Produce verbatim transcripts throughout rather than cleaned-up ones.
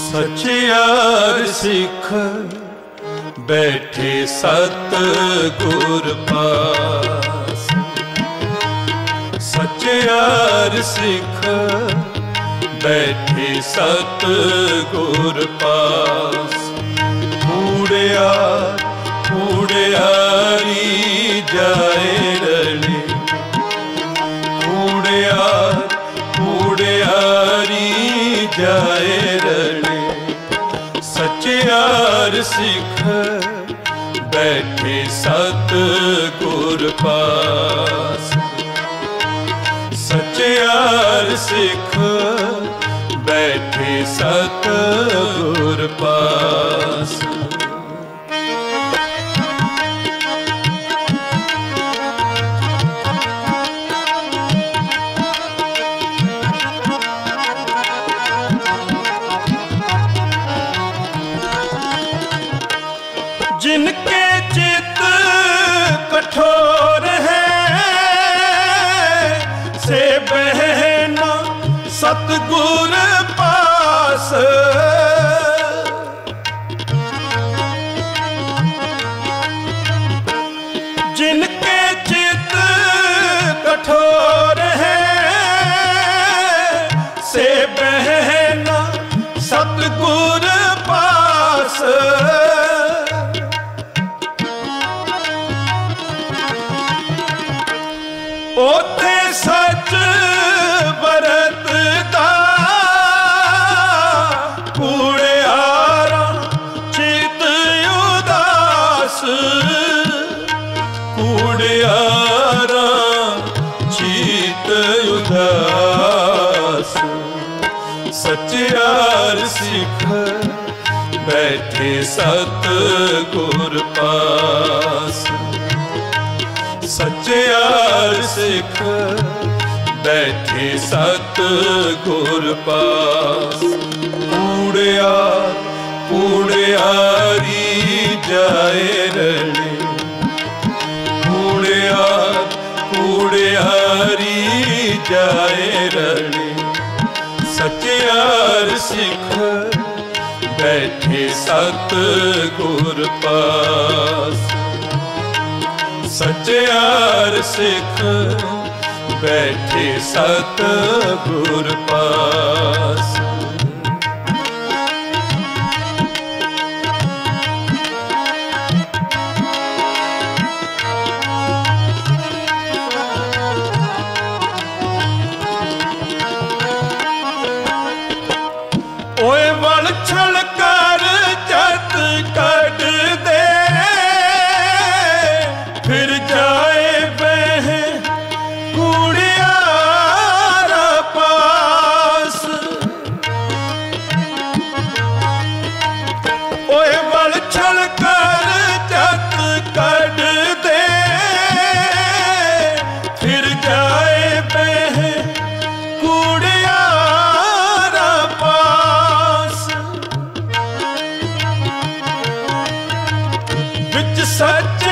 सचियार सिख बैठे सतगुर पास। सचियार सिख बैठे सतगुर पास। कूड़ियार कूड़ियारी जाए रले, कूड़ियार कूड़ियारी जाए रले। सचियार सिख बैठे सतगुर पास। सचियार सिख बैठे सतगुर पास। जिनके चित्त कठोर है से बहना सतगुर पास। जिनके चित्त कठोर है से बहना सतगुर पास। ओथे सच बरतदा कूड़ियारा चित उदास। कूड़ियारा चित उदास। सचियार सिख बैठे सतगुर पास। सचियार सिख बैठे सतगुर पास। कूड़ियार कूड़ियारी जाए रले, कूड़ियार कूड़ियारी जाए रले। सचियार सिख बैठे सतगुर पास। सचियार सिख बैठे सतगुर पास। ओए वल छल कर जत कट दे, फिर जाए बह कूड़ियारा पास। ओए वल छल कर जत कट दे, फिर जाए बह कूड़ियारा पास। विच सच्चे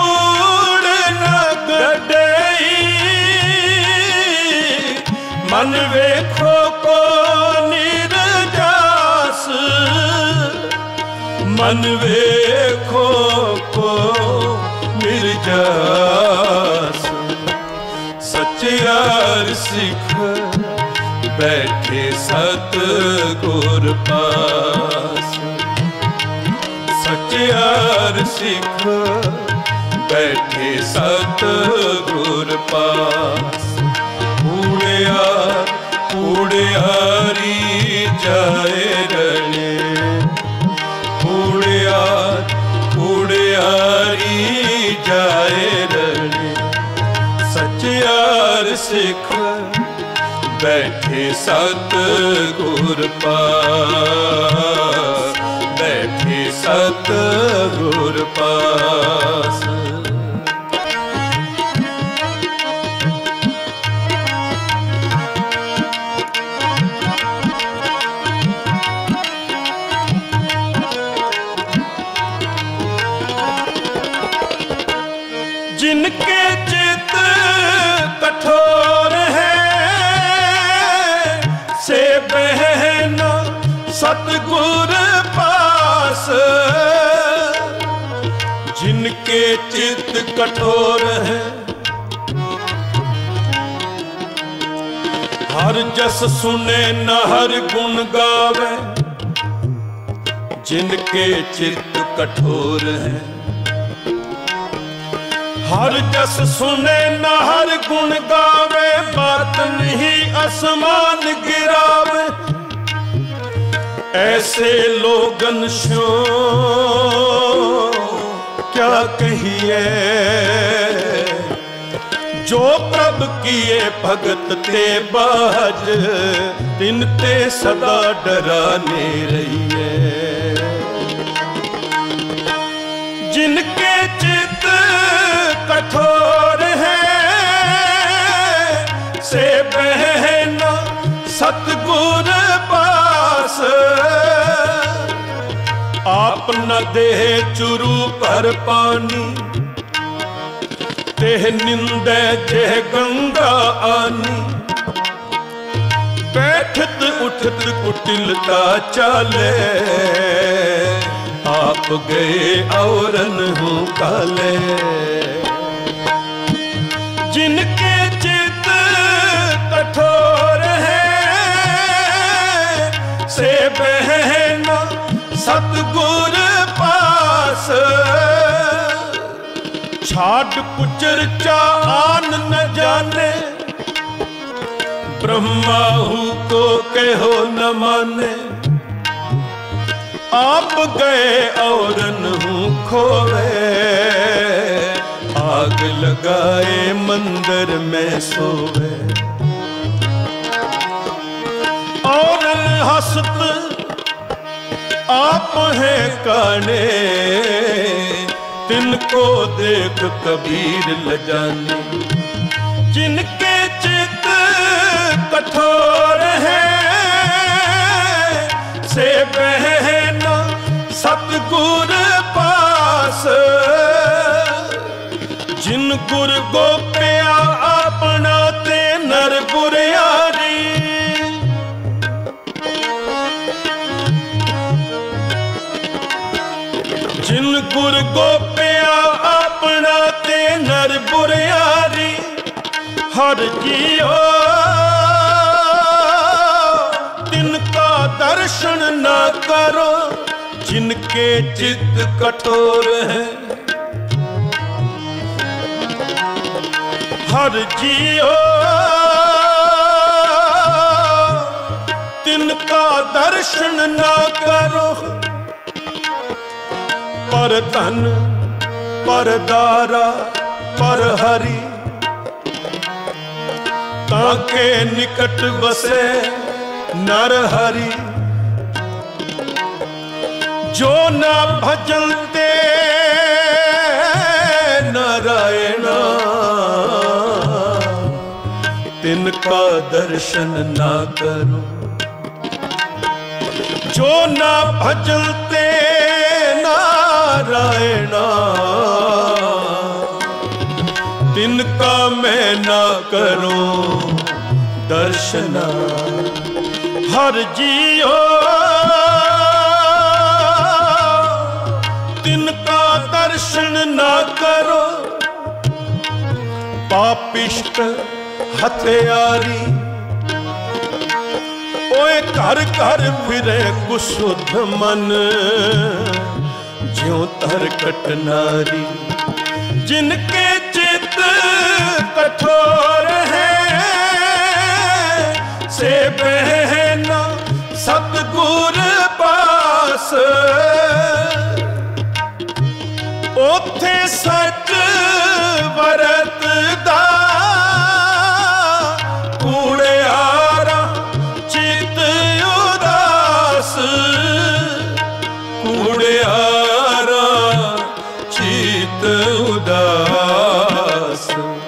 मन वेखो को निर्जास। मन वेखो को निर्जास। सचियार सिख बैठे सतगुर पास। सचियार सिख बैठे सतगुर पास। कूड़ियार कूड़ियारी जाए रले, कूड़ियार कूड़ियारी जाए रले। सचियार सिख बैठे सतगुर पास। बैठे सतगुर पास। जिनके चित्त कठोर है से बहना सतगुर पास। जिनके चित्त कठोर है हर जस सुने न हर गुण गावे। जिनके चित्त कठोर है हर जस सुने न हर गुण गावे। बात नहीं आसमान गिरावे ऐसे लोगन शो क्या कहिए। जो प्रभु किए भगत ते बाज तिन ते सदा डराने रहिए। जिनके चित्त कठोर है से बहना सतगुर पास। आप न देह चुरू पर पानी तेह निंदे जेह गंगा आनी। बैठत उठत कुटिलता चाले आप गए औरन हूँ काले। जिनके चित्त कठोर है से बहना सतगुर पास। छाट कुचर चान न जाने ब्रह्माहु को कहो न माने। आप गए औरन हूँ खोवे आग लगाए मंदिर में सोवे। औरन हसत आप है काने तिनको देख कबीर ल जाने। जिनके चित्त कठोर है से बहना सतगुर पास। जिन गुर गोपिया अपना ते नर बुरियारी। जिन गुर गोपिया अपना ते नर बुरियारी। हर जियो तिनका दर्शन न करो जिनके चित्त कठोर है। हर जियो तिनका दर्शन न करो। पर धन पर दारा पर हरि ताके निकट बसे नर हरि। जो न भजनते नारायण तिनका दर्शन ना करो। जो न भजनते नारायण तिनका मैं ना करूं दर्शना। हर जियो तिनका दर्शन ना करो। पापिष्ट हत्यारी ओए घर घर फिरे कुशुद्ध मन ज्यों तरकट नारी। जिनके चित्त कठोर है से बहना सतगुर पास। ओथे सच वरत दा कूड़ियारा चित उदास। कूड़ियारा चित उदास।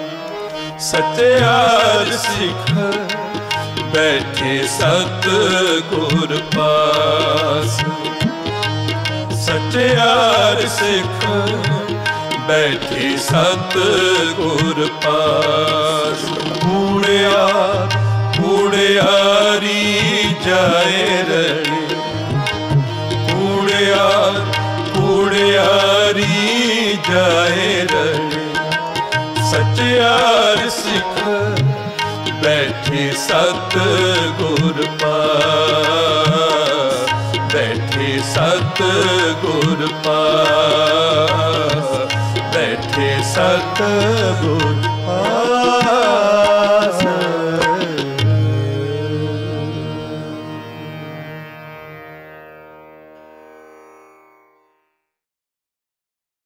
सत्यार सिख बैठे सतगुर पास। सत्यार सिख बैठे सतगुर पास। कूड़िया कूड़ियारी जाए रड़े जाए रड़े। सचियार सिख बैठे सतगुर पास, बैठे सतगुर पास, बैठे सतगुर पास।